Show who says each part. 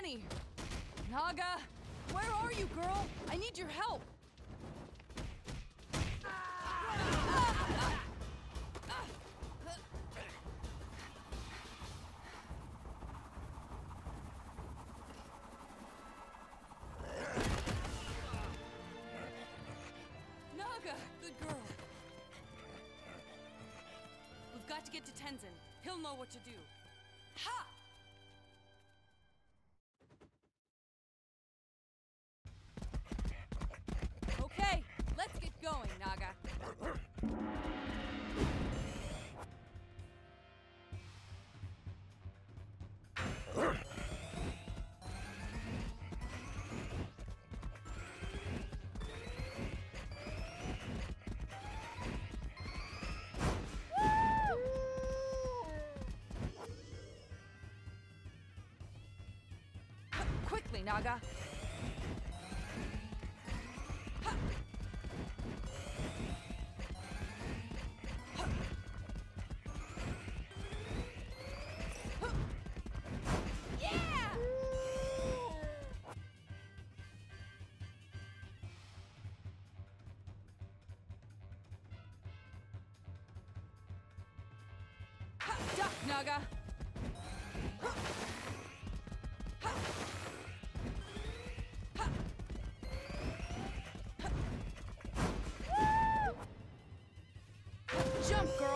Speaker 1: Annie! Naga! Where are you, girl? I need your help! Naga! Good girl. We've got to get to Tenzin. He'll know what to do. Ha! Okay, let's get going, Naga. Quickly, Naga. Duck, Naga! Jump, girl!